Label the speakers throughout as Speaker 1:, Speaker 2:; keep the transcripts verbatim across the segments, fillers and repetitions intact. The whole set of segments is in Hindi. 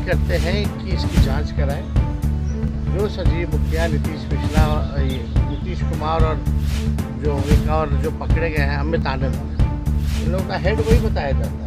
Speaker 1: अपील करते हैं कि इसकी जांच कराएं। जो संजीव मुखिया, नीतीश मिश्रा, नीतीश कुमार और जो एक और जो पकड़े गए हैं अमित आनंद, इन लोगों का हेड वही बताया जाता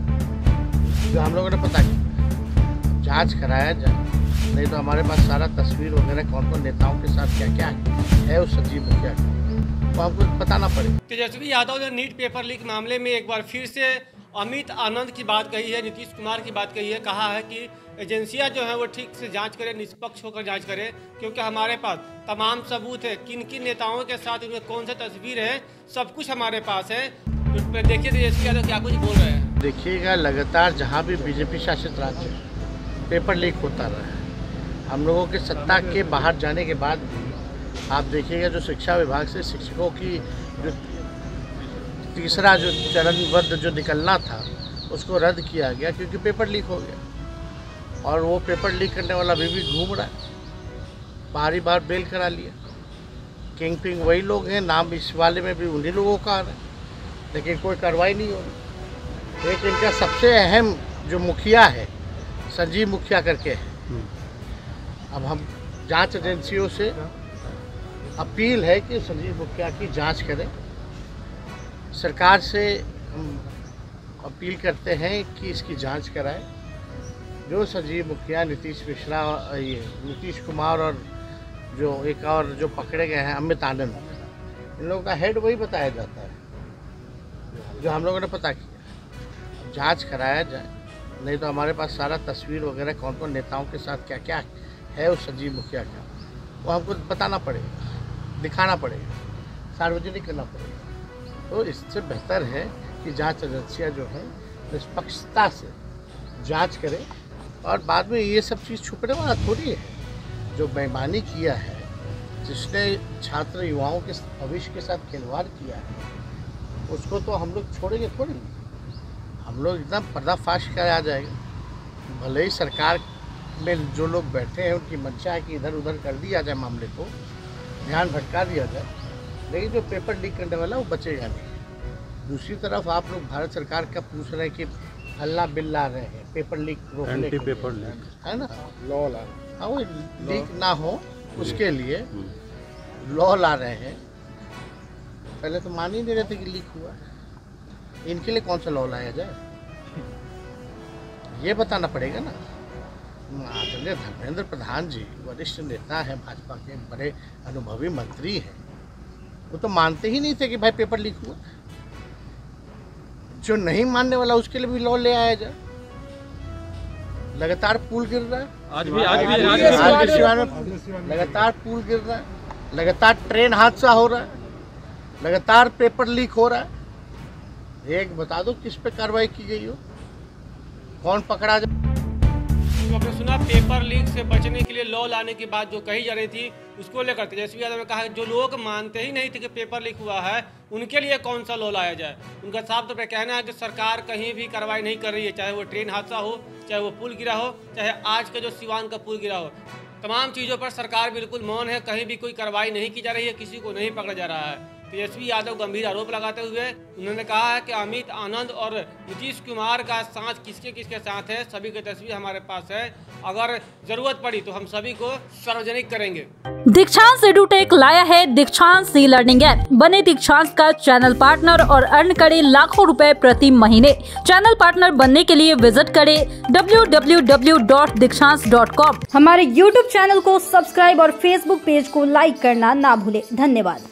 Speaker 1: है जो हम लोगों ने पता किया। जांच कराया जाए, नहीं तो हमारे पास सारा तस्वीर वगैरह कौन कौन नेताओं के साथ क्या क्या है उस संजीव मुखिया का, तो आपको बताना पड़ेगा।
Speaker 2: तेजस्वी यादव ने नीट पेपर लीक मामले में एक बार फिर से अमित आनंद की बात कही है, नीतीश कुमार की बात कही है। कहा है कि एजेंसियां जो है वो ठीक से जांच करें, निष्पक्ष होकर जांच करें, क्योंकि हमारे पास तमाम सबूत है, किन किन नेताओं के साथ उनमें कौन सी तस्वीर है, सब कुछ हमारे पास है। तो देखिए तेजस्वी यादव क्या कुछ बोल रहे हैं।
Speaker 1: देखिएगा, लगातार जहाँ भी बीजेपी शासित राज्य है पेपर लीक होता रहा है। हम लोगों के सत्ता के बाहर जाने के बाद भी आप देखिएगा, जो शिक्षा विभाग से शिक्षकों की जो तीसरा जो चरणबद्ध जो निकलना था उसको रद्द किया गया क्योंकि पेपर लीक हो गया। और वो पेपर लीक करने वाला अभी भी घूम रहा है, बारी बार बेल करा लिया। किंग पिंग वही लोग हैं, नाम इस वाले में भी उन्हीं लोगों का आ रहा है, लेकिन कोई कार्रवाई नहीं हो रही। एक इनका सबसे अहम जो मुखिया है संजीव मुखिया करके है। अब हम जांच एजेंसियों से अपील है कि संजीव मुखिया की जांच करें। सरकार से हम अपील करते हैं कि इसकी जांच कराएं। जो संजीव मुखिया, नीतीश मिश्रा, ये नीतीश कुमार और जो एक और जो पकड़े गए हैं अमित आनंद, इन लोगों का हेड वही बताया जाता है जो हम लोगों ने पता किया। जांच कराया जाए, नहीं तो हमारे पास सारा तस्वीर वगैरह कौन कौन नेताओं के साथ क्या क्या है उस संजीव मुखिया का, वो हमको बताना पड़ेगा, दिखाना पड़ेगा, सार्वजनिक करना पड़ेगा। तो इससे बेहतर है कि जांच एजेंसियां जो है निष्पक्षता से जांच करें और बाद में ये सब चीज़ छुपने वाला थोड़ी है। जो बेईमानी किया है, जिसने छात्र युवाओं के भविष्य के साथ खिलवाड़ किया है, उसको तो हम लोग छोड़ेंगे थोड़ी। हम लोग एकदम पर्दाफाश किया जाएगा। भले ही सरकार में जो लोग बैठे हैं उनकी मंशा है कि इधर उधर कर दिया जाए, मामले को ध्यान भटका दिया जाए, लेकिन जो पेपर लीक करने वाला वो बचेगा नहीं। दूसरी तरफ आप लोग भारत सरकार का पूछ रहे हैं कि हल्ला बिल ला रहे हैं पेपर लीक रोकने के लिए, पेपर लीक है ना, लॉ ला, हाँ वो लीक ना हो उसके लिए लॉ ला रहे हैं। पहले तो मान ही नहीं रहे थे कि लीक हुआ, इनके लिए कौन सा लॉ लाया जाए, ये बताना पड़ेगा ना। आदरणीय धर्मेंद्र प्रधान जी वरिष्ठ नेता हैं, भाजपा के बड़े अनुभवी मंत्री हैं, वो तो मानते ही नहीं थे कि भाई पेपर लीक हुआ। जो नहीं मानने वाला उसके लिए भी लॉ ले आया जाए। लगातार पुल गिर रहा है, आज भी आज भी आज भी सिवान में लगातार पुल गिर रहा है, लगातार ट्रेन हादसा हो रहा है, लगातार पेपर लीक हो रहा है। एक बता दो किस पे कार्रवाई की गई हो, कौन पकड़ा जाए।
Speaker 2: तो आपने सुना पेपर लीक से बचने के लिए लॉ लाने की बात जो कही जा रही थी, उसको लेकर तेजस्वी यादव ने कहा जो लोग मानते ही नहीं थे कि पेपर लीक हुआ है, उनके लिए कौन सा लॉ लाया जाए। उनका साफ तौर पर कहना है कि सरकार कहीं भी कार्रवाई नहीं कर रही है, चाहे वो ट्रेन हादसा हो, चाहे वो पुल गिरा हो, चाहे आज का जो सिवान का पुल गिरा हो, तमाम चीज़ों पर सरकार बिल्कुल मौन है। कहीं भी कोई कार्रवाई नहीं की जा रही है, किसी को नहीं पकड़ा जा रहा है। तेजस्वी यादव गंभीर आरोप लगाते हुए उन्होंने कहा है कि अमित आनंद और नीतीश कुमार का साथ किसके किसके साथ है, सभी की तस्वीर हमारे पास है। अगर जरूरत पड़ी तो हम सभी को सार्वजनिक करेंगे।
Speaker 3: दीक्षांत एडुटेक लाया है दीक्षांत सी लर्निंग ऐप। बने दीक्षांत का चैनल पार्टनर और अर्न करें लाखों रुपए प्रति महीने। चैनल पार्टनर बनने के लिए विजिट करें W W W dot Dikshant dot com. हमारे यूट्यूब चैनल को सब्सक्राइब और फेसबुक पेज को लाइक करना ना भूले। धन्यवाद।